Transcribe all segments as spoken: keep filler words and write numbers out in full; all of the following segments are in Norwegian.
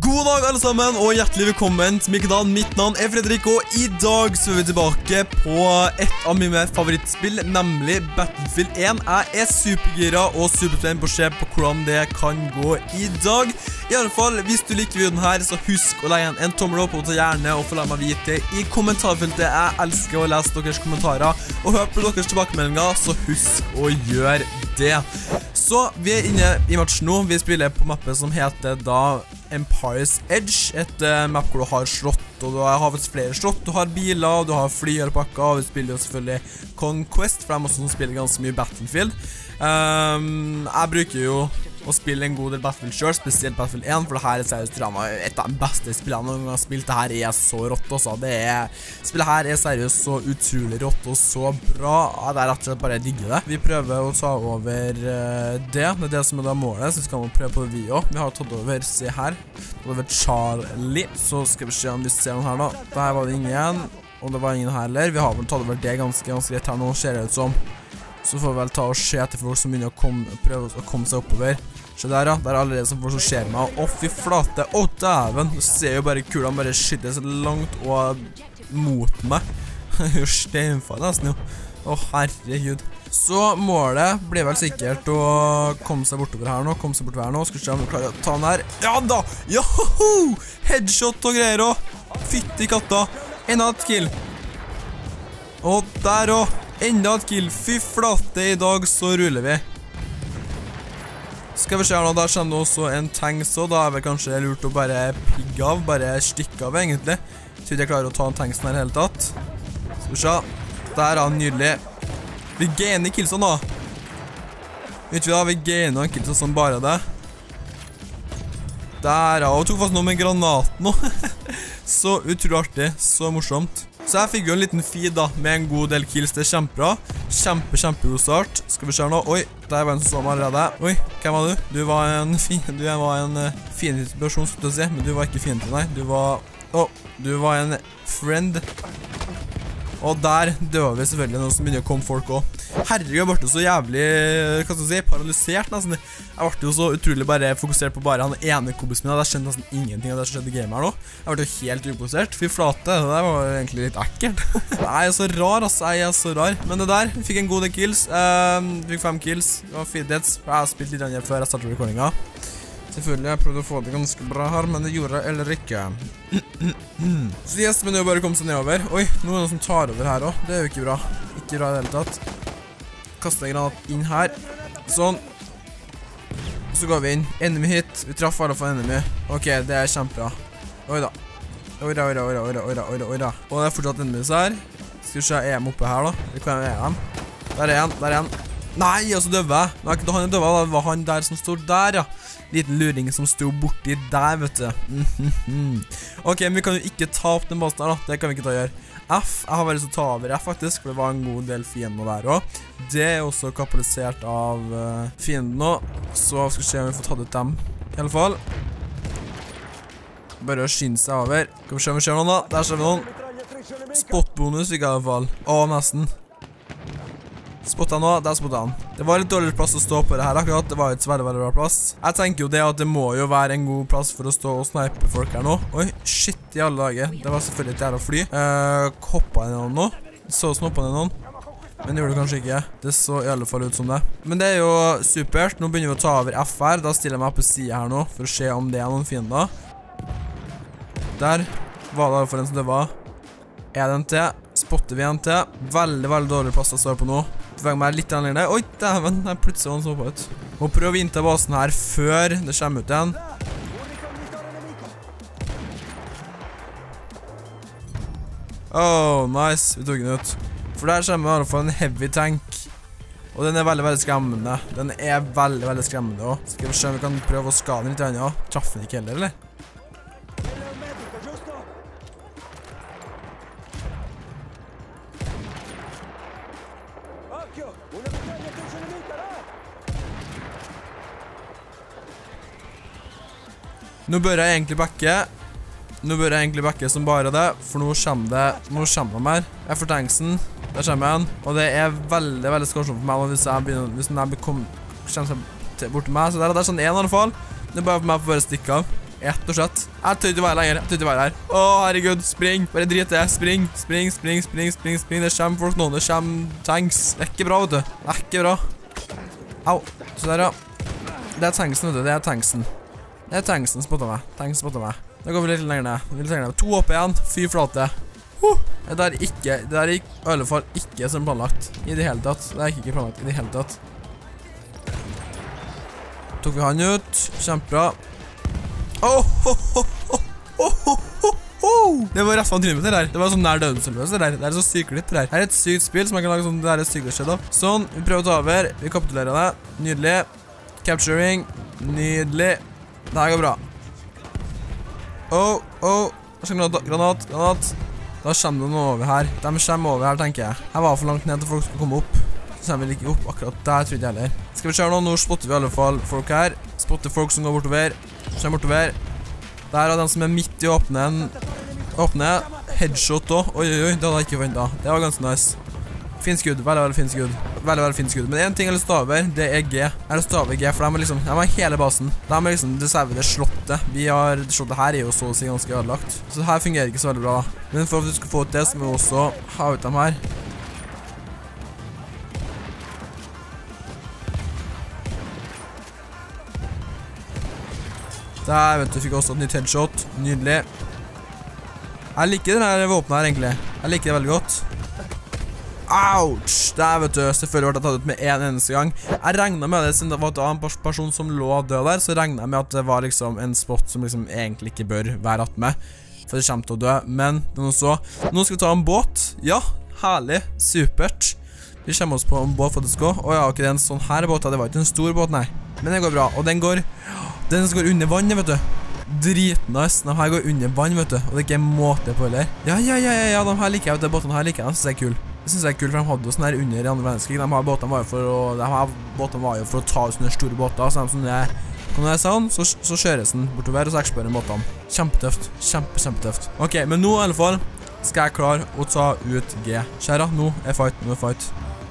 God dag alle sammen, og hjertelig velkommen til min kanal. Mitt navn er Fredrik, og i dag så er vi tilbake på et av mine favorittspill, nemlig Battlefield én. Jeg er supergira og superspent på å se på hvordan det kan gå i dag. I alle fall, hvis du liker videoen her, så husk å legge en tommel opp og ta gjerne og få la meg vite i kommentarfeltet. Jeg elsker å lese deres kommentarer og høre på deres tilbakemeldinger, så husk å gjøre det. Så vi er inne i matchen nå. Vi spiller på mappet som heter da Empire's Edge, et uh, mapp hvor du har slott, og du har hatt flere slott, du har biler, og du har fly og pakker, og vi spiller jo selvfølgelig Conquest, for de er også som spiller ganske mye Battlefield. Um, jeg bruker jo å spille en god del Battlefield selv, spesielt Battlefield én, for det her er seriøst et av de beste spillene jeg har spilt. Det her er så rått også. Det er, spillet her er seriøst så utrolig rått og så bra. Ja, det er rett og slett bare jeg digger det. Vi prøver å ta over uh, det. Det er det som er da målet, så vi skal prøve på det vi også. Vi har tatt over, se her, tatt over Charlie. Så skal vi se om vi ser noen her da. Der var det ingen, og det var ingen her heller. Vi har vel tatt over det ganske, ganske rett her nå, ser det ut som. Så får vi vel ta og se etter folk som begynner å komme, prøve å komme seg oppover. Se der ja, det er allerede som folk som ser meg. Å fy flate, å dæven. Du ser jo bare kulene bare skytter så langt og mot meg. Det er jo steinfall nesten jo. Å herregud. Så målet blir vel sikkert å komme seg bortover her nå. Komme seg bortover her nå. Skal vi se om vi klarer å ta den her. Ja da! Joho! Headshot og greier også. Fytti katta. Enda et kill. Og der også. Enda et kill. Fy flate, i dag så ruller vi. Skal vi se her nå, der kommer det også en tank, så da er det kanskje lurt å bare pigge av, bare stikke av egentlig. Jeg tror jeg klarer å ta en tanksen her i hele tatt. Skal vi se. Der er han nydelig. Vi gainer killsene da. Vet vi da, vi gainer en killsene som bare det. Der ja, og tok fast noe med granat nå. Så utrolig artig, så morsomt. Så jeg fikk jo en liten feed da, med en god del kills, det er kjempebra. Kjempe, kjempegod start. Skal vi se nå, oi, der var en som så meg allerede. Oi, hvem var du? Du var en fin, du var en uh, fin person, skulle jeg si, men du var ikke fin til nei. Du var, å, oh, du var en friend. Og der døde vi selvfølgelig noe som begynner å komme folk også. Herregud, jeg ble så jævlig, hva skal jeg si, paralysert nesten. Jeg ble jo så utrolig bare fokusert på bare han ene kompisen min, og jeg skjønte nesten ingenting av det som skjedde i gamet her nå. Jeg ble jo helt uposert. Fy flate, det der var egentlig litt ekkelt. Jeg er så rar, altså, jeg er så rar. Men det der, vi fikk en god del kills. Um, vi fikk fem kills, det var fire deaths. Jeg har spilt litt annet før jeg startet recordingen. Selvfølgelig, jeg prøvde å få det ganske bra her, men det gjorde jeg eller ikke. Så yes, men det er jo bare å komme seg nedover. Oi, nå er det noen som tar over her også. Det er jo ikke bra. Ikke bra i det hele tatt. Kaster jeg granat inn her. Sånn. Så går vi inn. Enemy hit. Vi traff alle for enemy. Ok, det er kjempebra. Oi da. Oi da, oi da, oi da, oi da, oi da, oi da, oi da. Og det er fortsatt enemies her. Skal vi se, er de oppe her da? Hvor er de? Der er en, der er en. Nei, og så døver jeg. Nei, ikke da han er døvet, det var han der som stod der, ja. Liten luring som stod borti der, vet du. Ok, men vi kan jo ikke ta opp den basen her da. Det kan vi ikke ta og gjøre. F, jeg har vært så ta over F faktisk, for det var en god del fiender der også. Det er også kapitalisert av uh, fienden nå. Så skal vi se om vi får tatt ut dem, i alle fall. Bare å skynde seg over. Skal vi se om vi ser noen da. Der ser vi noen. Spotbonus, ikke i alle fall. Å, nesten. Spottet nå, der spottet han. Det var litt dårlig plass å stå på det her akkurat. Det var ikke så veldig, veldig bra plass. Jeg tenker jo det at det må jo være en god plass for å stå og snipe folk her nå. Oi, shit i alle dager. Det var selvfølgelig et jævla fly. Uh, Hoppa inn i noen nå. Så snoppa inn i noen. Men det gjorde det kanskje ikke. Det så i alle fall ut som det. Men det er jo supert. Nå begynner vi å ta over F her. Da stiller jeg meg på siden her nå, for å se om det er noen fiender. Der var det i alle fall en som det var. Er det en til? Spotter vi en til? Veldig, veldig dårlig plass å stå på nå. Beveger meg litt annerledes. Oi, dæven, jeg plutselig var han så på ut. Må prøve å innta basen her før det kommer ut igjen. Oh, nice. Vi tok den ut. For der kommer i alle fall en heavy tank. Og den er veldig, veldig skremmende. Den er veldig, veldig skremmende også. Skal vi se om vi kan prøve å skade den litt igjen, ja. Traff den ikke heller, eller? Nå bør jeg egentlig backe. Nå bør jeg egentlig backe som bare det, for nå kommer det, nå kommer de her. Jeg får tanksen, der kommer jeg en, og det er veldig, veldig skårsomt for meg hvis jeg begynner, hvis den her kommer seg bort til meg, så der er det sånn en i alle fall. Det er bare for meg å bare stikke av. ett og slett. Jeg tør ikke være lenger, jeg tør ikke være her. Åh, herregud, spring, bare drit det, spring, spring, spring, spring, spring, spring, det kommer folk nå, det kommer tanks. Det er ikke bra, vet du, det er ikke bra. Au, så der ja. Det er tanksen, vet du, det er tanksen. Det er tanksen spotter meg, tanksen spotter meg. Da går vi litt lenger ned, litt lenger ned. To opp igjen, fy flate. Uh, det der er ikke, det der er i alle fall ikke som planlagt i det hele tatt. Det er ikke planlagt i det hele tatt. Tok vi han ut, kjempebra. Oh, oh, oh, oh, oh, oh, oh. Det var rett fra trynet der. Det var sånn nær dødensølvøse der. Det er så syklitt der. Her er et sykt spill som man kan lage sånn, det er et syklitt skjedd av. Sånn, vi prøver å ta over. Vi kapitulerer det. Nydelig. Capturing. Nydelig. Det her går bra. Oh, oh. Granat, granat, granat. Da kommer det noe over her. De kommer over her, tenker jeg. Her var for langt ned til folk skal komme opp. Så kommer vi ikke opp akkurat der, tror jeg heller. Skal vi se nå, nå spotter vi i alle fall folk her. Spotter folk som går bortover. Kommer bortover. Der er den som er midt i åpne. Åpne. Headshot også. Oi, oi, oi, det hadde jeg ikke ventet. Det var ganske nice. Fin skudd, veldig, veldig fin skudd. Veldig, veldig fin skudd. Men en ting jeg har lyst til å ta over, det er G. Jeg har lyst til å ta over G, for de er liksom, de har hele basen. De er liksom, det ser vi det slottet. Vi har, det slottet her er jo så å si ganske ødelagt. Så det her fungerer ikke så veldig bra da. Men for at vi skal få ut det, så må vi også ha ut dem her. Der, vet du, fikk også et nytt headshot. Nydelig. Jeg liker denne våpnet her, egentlig. Jeg liker det veldig godt. Ouch! Der, vet du, selvfølgelig ble jeg tatt ut med en eneste gang. Jeg regnet med det, siden det var en person som lå død der, så regnet jeg med at det var liksom en spot som liksom egentlig ikke bør være rett med. For det kommer til å dø. Men, det er noe så. Nå skal vi ta en båt. Ja, herlig. Supert. Vi kommer oss på en båt faktisk også. Åja, ok, det er en sånn her båt. Det var ikke en stor båt, nei. Men den går bra, og den går... Den som går under vannet, vet du. Dritnice. De her går under vann, vet du. Og det er ikke en måte på heller. Ja, ja, ja, ja, ja, de her liker jeg, vet du. Båtene her liker jeg, jeg synes det er kul. Jeg synes det er kul, for de hadde jo sånn her under i andre verdenskrig. De her båtene var jo for å, de her båtene var jo for å ta ut sånne store båter. Så de som det kan jeg sånn, så, så kjøres den bortover, og så eksplorerer båtene. Kjempetøft. Kjempe, kjempetøft. Ok, men nå i alle fall skal jeg klare å ta ut G. Kjære, nå er fight, nå er fight.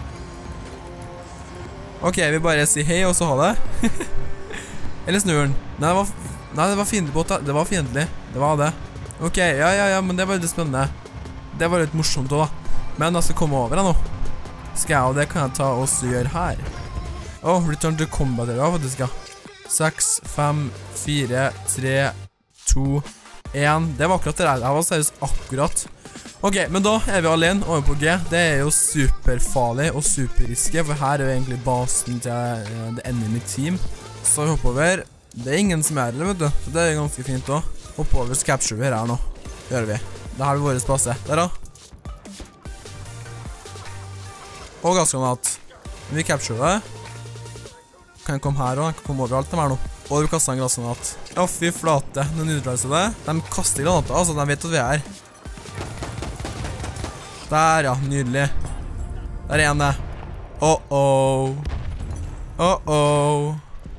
Ok, vi bare sier hei, og så ha det. Eller snur den. Nei, det var, nei, det var fiendtlig båt. Det var fiendtlig. Det var det. Ok, ja, ja, ja, men det var litt spennende. Det var litt morsomt også, da. Men jeg skal komme over her nå. Skal jeg, og det kan jeg ta og gjøre her. Åh, oh, return to combat her, faktisk, ja. seks, fem, fire, tre, to, en. Det var akkurat det der. Det var seriøst akkurat. Ok, men da er vi alene over på G. Det er jo superfarlig og superriske, for her er jo egentlig basen til uh, The Enemy Team. Så vi hopper over. Det er ingen som er her, vet du. Så det er ganske fint også. Hopper over, så capturer vi her nå. Det gjør vi. Det her er våre base. Der da. Og gassgranat. Vi capturer det. Kan jeg komme her også? Jeg kan komme over alt dem her nå. Og vi kaster en gassgranat. Å, fy flate. Nå nøytraliser det. De kaster granater, altså. De vet at vi er her. Der, ja. Nydelig. Der er en det. Oh-oh. Oh-oh.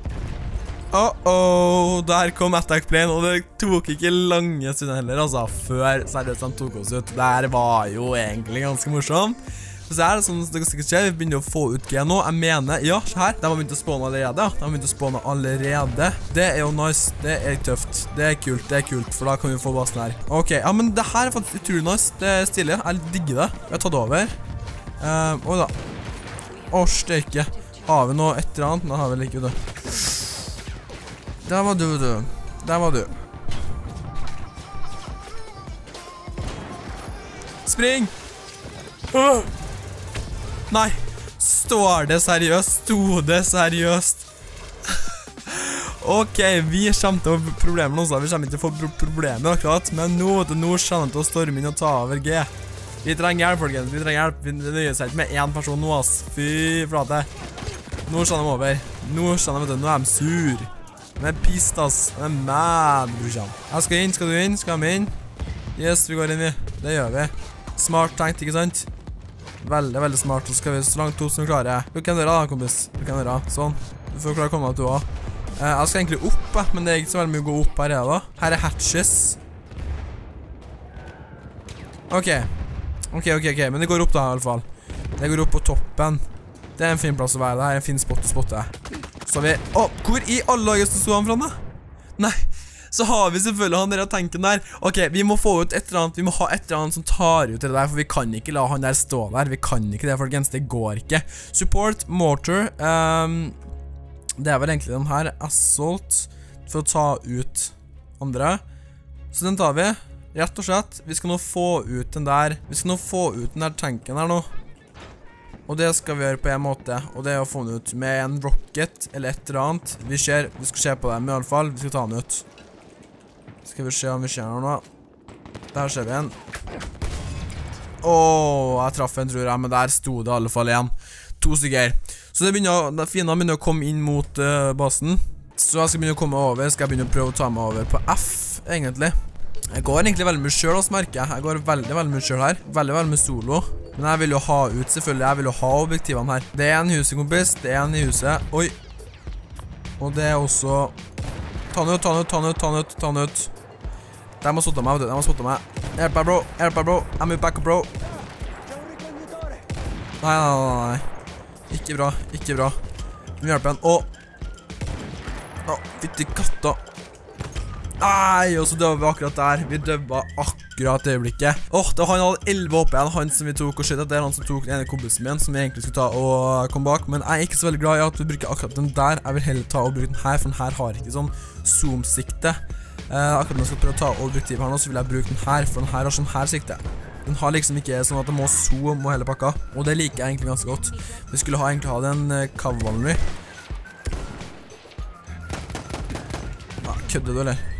Oh-oh, der kom attack plane, og det tok ikke lange stunder heller, altså, før seriøst de tok oss ut. Det her var jo egentlig ganske morsomt. Så er det sånn det sikkert skjer, vi begynner å få ut G nå. Jeg mener, ja, se her, de har begynt å spåne allerede, ja. De har begynt å spåne allerede. Det er jo nice, det er tøft. Det er kult, det er kult, for da kan vi få basen her. Ok, ja, men det her er faktisk utrolig nice. Det er stilig, jeg digger det. Jeg har tatt over. Um, oi da. Å, steike. Har vi noe et eller annet? Nei, har vi ikke det. Der var du, du. Der var du. Spring! Uh! Nei, står det seriøst? Sto det seriøst? Ok, vi kommer til å få problemer nå, så vi kommer ikke til å få pro problemer akkurat, men nå, nå kommer vi til å storme inn og ta over G. Vi trenger hjelp, folkens, vi trenger hjelp. Vi nøyer seg ikke med én person nå, ass. Fy flate. Nå kommer de over. Nå kommer de, vet du, nå er de sur. De er pissed, ass. De er mad, brorsan. Jeg skal inn, skal du inn? Skal vi inn? Yes, vi går inn, vi. Det gjør vi. Smart tenkt, ikke sant? Veldig, veldig smart. Så skal vi så langt opp som vi klarer. Du kan dere da, kompis. Du kan dere. Sånn. Du får klare å komme deg til også. Eh, jeg skal egentlig opp, men det er ikke så veldig mye å gå opp her, da. Her er hatches. Ok. Ok, ok, ok. Men det går opp da, i alle fall. Det går opp på toppen. Det er en fin plass å være. Det her er en fin spot å spotte. Så vi... Åh, hvor i alle dager sto han fra da? Nei. så har vi selvfølgelig han der tanken der. Ok, vi må få ut et eller annet, vi må ha et eller annet som tar ut det der, for vi kan ikke la han der stå der. Vi kan ikke det, folkens, det går ikke. Support, mortar, um, det er vel egentlig den her, assault, for å ta ut andre. Så den tar vi, rett og slett. Vi skal nå få ut den der, vi skal nå få ut den der tanken her nå. Og det skal vi gjøre på en måte, og det er å få den ut med en rocket eller et eller annet. Vi ser, vi skal se på det, men i alle fall, vi skal ta den ut. Skal vi se om vi ser den nå. Der ser vi en. Åh, jeg traff en, tror jeg, men der sto det i alle fall igjen. To stykker. Så det begynner, det fine begynner å komme inn mot uh, basen. Så jeg skal begynne å komme over, skal jeg begynne å prøve å ta meg over på F, egentlig. Jeg går egentlig veldig mye selv, også merker jeg. Jeg går veldig, veldig mye selv her. Veldig, veldig mye solo. Men jeg vil jo ha ut, selvfølgelig. Jeg vil jo ha objektivene her. Det er en i huset, kompis. Det er en i huset. Oi. Og det er også... Ta den ut, ta den ut, ta den ut, ta den ut, ta den ut. De har stått av meg, vet du. De har stått av meg. Hjelp meg, bro. Hjelp meg, bro. I'm your backup, bro. Nei, nei, nei, nei. Ikke bra, ikke bra. Vi må hjelpe en. Åh. Å, fytti katta. Nei, og så døde vi akkurat der. Vi døde akkurat i øyeblikket. Åh, det var han hadde elleve opp igjen, han som vi tok og skjøt. Det er han som tok den ene kompisen min, som vi egentlig skulle ta og komme bak. Men jeg er ikke så veldig glad i at vi bruker akkurat den der. Jeg vil heller ta og bruke den her, for den her har ikke sånn zoom-sikte. Eh, akkurat når jeg skal prøve å ta objektiv her nå, så vil jeg bruke den her, for den her har sånn her sikte. Den har liksom ikke sånn at det må zoom og hele pakka. Og det liker jeg egentlig ganske godt. Vi skulle ha, egentlig ha den uh, cavalry. Ja, kødder du, eller?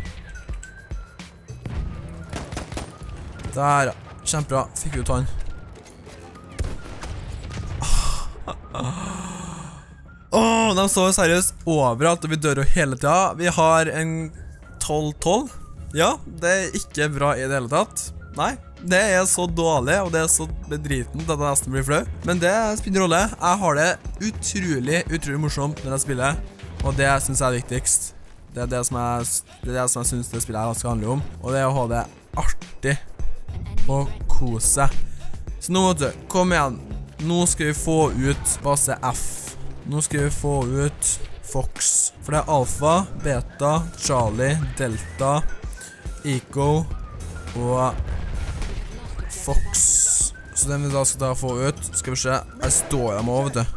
Der, ja. Kjempebra. Fikk ut han. Åh, de så seriøst overalt, og vi dør jo hele tida. Vi har en tolv tolv. Ja, det er ikke bra i det hele tatt. Nei, det er så dårlig, og det er så bedriten at jeg nesten blir flau. Men det spiller rolle. Jeg har det utrolig, utrolig morsomt når jeg spiller, og det synes jeg er viktigst. Det er det som jeg, det er det som jeg synes det spillet her skal handle om, og det er å ha det artig og kose. Så nå, vet du, kom igjen. Nå skal vi få ut base F. Nå skal vi få ut Fox. For det er Alpha, Beta, Charlie, Delta, Eco og Fox. Så den vi da skal da få ut, skal vi se. Jeg står dem over, vet du.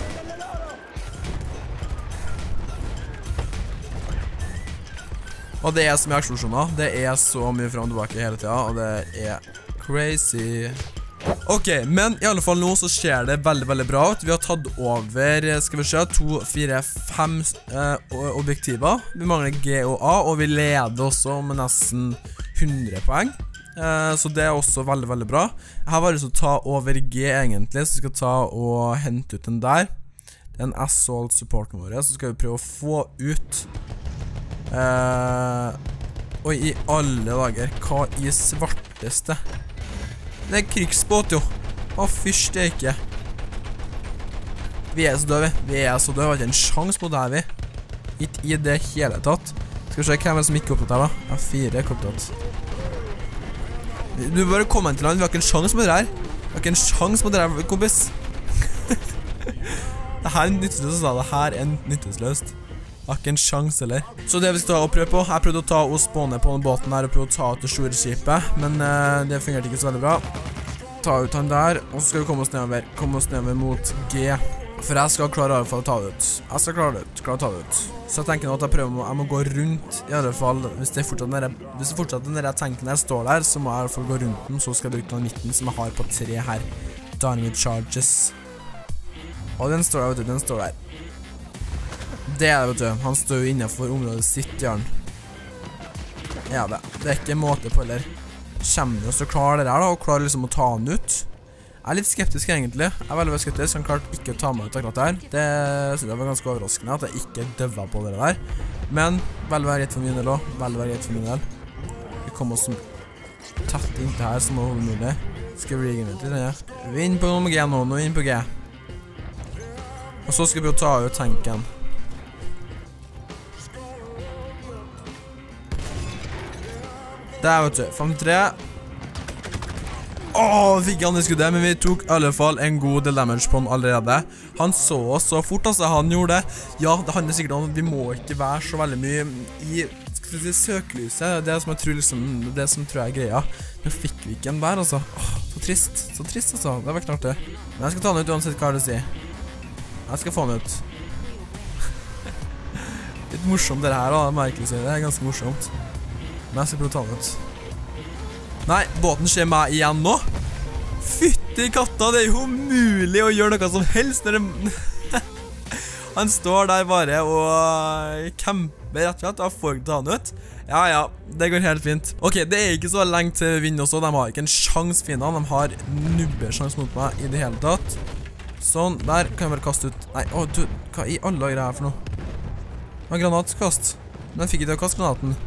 Og det er så mye eksplosjoner. Det er så mye frem og tilbake hele tiden, og det er crazy. Ok, men i alle fall nå så ser det veldig, veldig bra ut. Vi har tatt over, skal vi se, to, fire, fem eh, objektiver. Vi mangler G og A, og vi leder også med nesten hundre poeng. Eh, så det er også veldig, veldig bra. Jeg har bare lyst til å ta over G egentlig, så vi skal ta og hente ut den der. Det er en assault supporten vår, så skal vi prøve å få ut... Uh, oi, i alle dager. Hva i svarteste? Det er krigsbåt, jo. Å, fyrst det ikke. Vi er så døde, vi. Vi er så døde. Vi har ikke en sjans på det her, vi. Ikke i det hele tatt. Skal vi se hvem er det som ikke er opptatt her, da? Ja, fire er ikke opptatt. Du bør bare komme inn til land. Vi har ikke en sjans på det her. Vi har ikke en sjans på det her, kompis. Det her er nytteløst, da. Det her er nytteløst. Jeg har ikke en sjans, eller? Så det vi skal ta og prøve på, jeg prøvde å ta og spåne på den båten her og prøve å ta ut det store skipet, men uh, det fungerte ikke så veldig bra. Ta ut han der, og så skal vi komme oss nedover, komme oss nedover mot G. For jeg skal klare i alle fall å ta det ut. Jeg skal klare det ut, klare å ta det ut. Så jeg tenker nå at jeg prøver, jeg må gå rundt i alle fall, hvis det fortsatt nere, hvis det fortsatt nere tanken der står der, så må jeg i alle fall gå rundt den, så skal jeg bruke den midten som jeg har på tre her. Downing charges. Og den står der, vet du, den står der. Det er det, vet du. Han står jo innenfor området sitt, Jarn. Ja, det. Det er ikke en måte på, eller. Kommer vi oss til å klare det her, da, og klare liksom å ta han ut? Jeg er litt skeptisk, egentlig. Jeg er veldig, veldig skeptisk. Han klarte ikke å ta meg ut akkurat der. Det synes jeg var ganske overraskende, at jeg ikke døva på det der. Men, veldig veldig greit for min del også. Veldig veldig greit for min del. Vi kommer oss tett inn til her, som er mulig. Skal vi rigge inn til det, ja. Vi er inne på G nå, nå er vi inne på G. Og så skal vi jo ta ut tanken. Der, vet du, femtitre. Åh, vi fikk han i skuddet, men vi tok i alle fall en god del damage på han allerede. Han så oss så fort, altså, han gjorde det. Ja, det handler sikkert om at vi må ikke være så veldig mye i for å si søkelyset, det er som jeg tror liksom, det som tror jeg er greia. Nå fikk vi ikke en der, altså. Åh, så trist, så trist altså, det var klart det. Men jeg skal ta den ut uansett hva det sier. Jeg skal få den ut. Litt morsomt det her da, det må jeg ikke si, det er ganske morsomt. Men jeg skal prøve å ta den ut. Nei, båten skjer meg igjen nå. Fytti katta, det er jo umulig å gjøre noe som helst når det... Han står der bare og kjemper rett og slett, og får ikke ta han ut. Ja, ja, det går helt fint. Ok, det er ikke så lenge til vi vinner også, de har ikke en sjans finnene, de har nubbesjans mot meg i det hele tatt. Sånn, der kan jeg bare kaste ut. Nei, å du, hva i alle dager er det her for noe? Det var granatkast. Men jeg fikk ikke til å kaste granaten.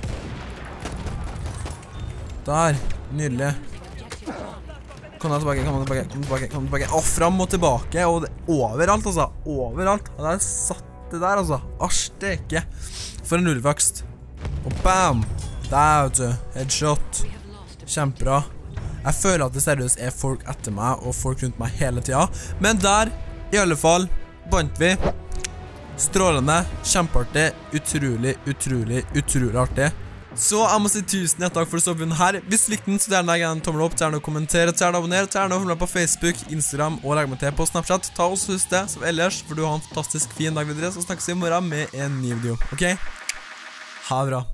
Der, nydelig. Kom da tilbake, kom da tilbake, kom tilbake, kom tilbake. Å, fram og tilbake, og det, overalt altså, overalt. Og der satt det der altså, arsteke. For en nullvakst. Og bam, der vet du, headshot. Kjempebra. Jeg føler at det seriøst er folk etter meg, og folk rundt meg hele tida. Men der, i alle fall, vant vi. Strålende, kjempeartig, utrolig, utrolig, utrolig artig. Så jeg må si tusen takk for å stå på den her. Hvis du likte den, så gjerne legg en tommel opp, gjerne å kommentere, gjerne å abonnere, gjerne å følge meg på Facebook, Instagram og legge meg til på Snapchat. Ta oss husk det, som ellers, for du har en fantastisk fin dag videre, så snakkes vi i morgen med en ny video, ok? Ha det bra.